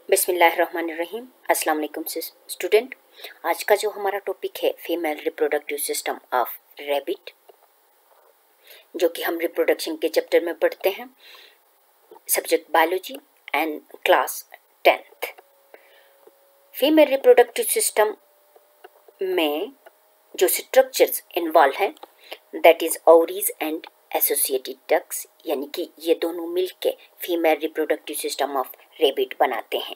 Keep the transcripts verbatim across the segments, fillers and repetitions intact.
बिस्मिल्लाहिर्रहमानिर्रहीम। अस्सलाम वालेकुम स्टूडेंट। आज का जो हमारा टॉपिक है female reproductive system of rabbit, जो कि हम रिप्रोडक्शन के चैप्टर में पढ़ते हैं, subject biology and class tenth. Female reproductive system में जो स्ट्रक्चर्स इन्वॉल्व हैं that is ovaries and associated ducts, यानी कि ये दोनों मिलके female reproductive system of rabbit बनाते हैं।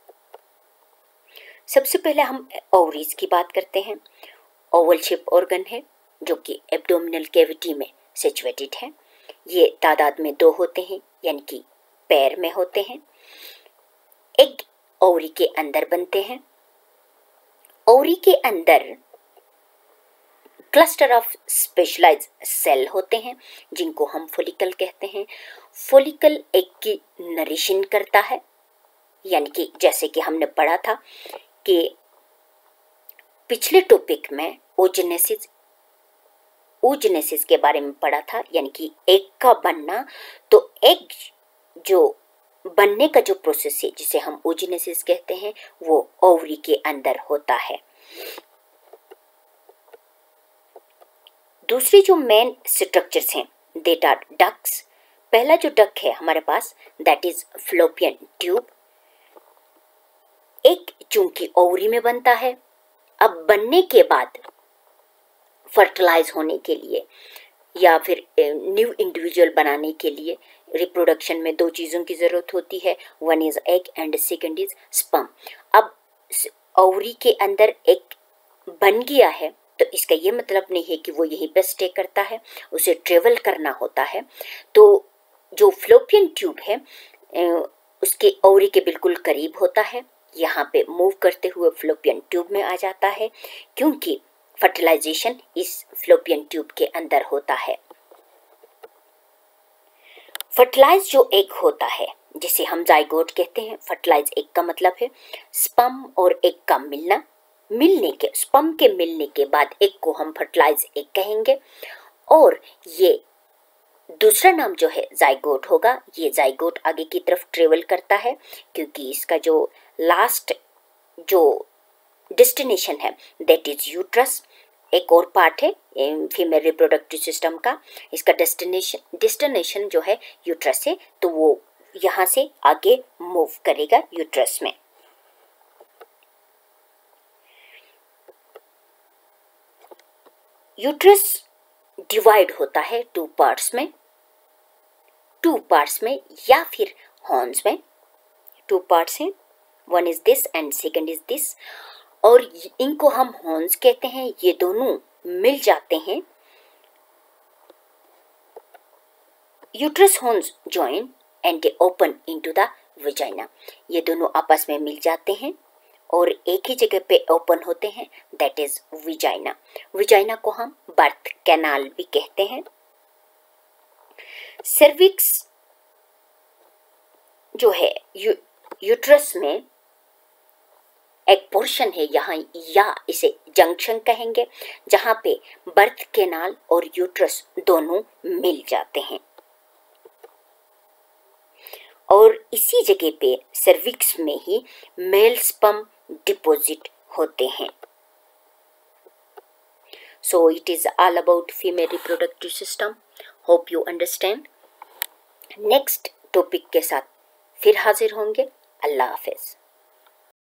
सबसे पहले हम ओवरीज की बात करते हैं। ओवल शेप ऑर्गन है जो कि एब्डोमिनल कैविटी में सिचुएटेड है। ये तादाद में दो होते हैं, यानी कि पैर में होते हैं। एग ओवरी के अंदर बनते हैं। ओवरी के अंदर क्लस्टर ऑफ स्पेशलाइज्ड सेल होते हैं जिनको हम फोलिकल कहते हैं। फोलिकल एग की नरिशिंग करता है, यानी कि जैसे कि हमने पढ़ा था कि पिछले टॉपिक में ओजेनेसिस ओजेनेसिस के बारे में पढ़ा था, यानी कि एग का बनना। तो एग जो बनने का जो प्रोसेस है जिसे हम ओजेनेसिस कहते हैं वो ओवरी के अंदर होता है। दूसरी जो मेन स्ट्रक्चर्स हैं दैट आर डक्ट्स। पहला जो डक है हमारे पास दैट इज फ्लोपियन ट्यूब। एक चूंकि ओवरी में बनता है, अब बनने के बाद फर्टिलाइज होने के लिए या फिर न्यू इंडिविजुअल बनाने के लिए रिप्रोडक्शन में दो चीज़ों की ज़रूरत होती है, one is egg and second is sperm. अब ओवरी के अंदर एक बन गया है तो इसका ये मतलब नहीं है कि वो यहीं पे स्टे करता है, उसे ट्रेवल करना होता है। तो जो फ्लोपियन ट्यूब है उसके ओवरी के बिल्कुल करीब होता है, यहाँ पे मूव करते हुए फ्लोपियन ट्यूब में आ जाता है, क्योंकि फर्टिलाइजेशन इस फ्लोपियन ट्यूब के अंदर होता है। फर्टिलाइज जो एग होता है जिसे हम जाइगोट कहते हैं, फर्टिलाइज एग का मतलब है स्पर्म और एग का मिलना। मिलने के स्पर्म के मिलने के बाद एग को हम फर्टिलाइज एग कहेंगे, और ये दूसरा नाम जो है जाइगोट होगा। ये जाइगोट आगे की तरफ ट्रेवल करता है क्योंकि इसका जो लास्ट जो डेस्टिनेशन है दैट इज यूट्रस। एक और पार्ट है फीमेल रिप्रोडक्टिव सिस्टम का, इसका डेस्टिनेशन डेस्टिनेशन जो है यूट्रस है, तो वो यहाँ से आगे मूव करेगा यूट्रस में। यूट्रस डिवाइड होता है टू पार्ट्स में टू पार्ट्स में या फिर हॉर्न्स में। टू पार्ट्स हैं, one is this and second is this, और इनको हम हॉर्न्स कहते हैं। ये दोनों मिल जाते हैं। Uterus horns join and they open into the vagina. ये दोनों आपस में मिल जाते हैं और एक ही जगह पे ओपन होते हैं, दैट इज विजाइना। विजाइना को हम बर्थ कैनाल भी कहते हैं। सर्विक्स जो है यू, यूट्रस में एक पोर्शन है यहाँ, या इसे जंक्शन कहेंगे, जहाँ पे बर्थ कैनाल और यूट्रस दोनों मिल जाते हैं, और इसी जगह पे सर्विक्स में ही मेल स्पर्म डिपॉजिट होते हैं। So it is all about female reproductive system. Hope you understand. Next topic के साथ फिर हाजिर होंगे। अल्लाह हाफिज।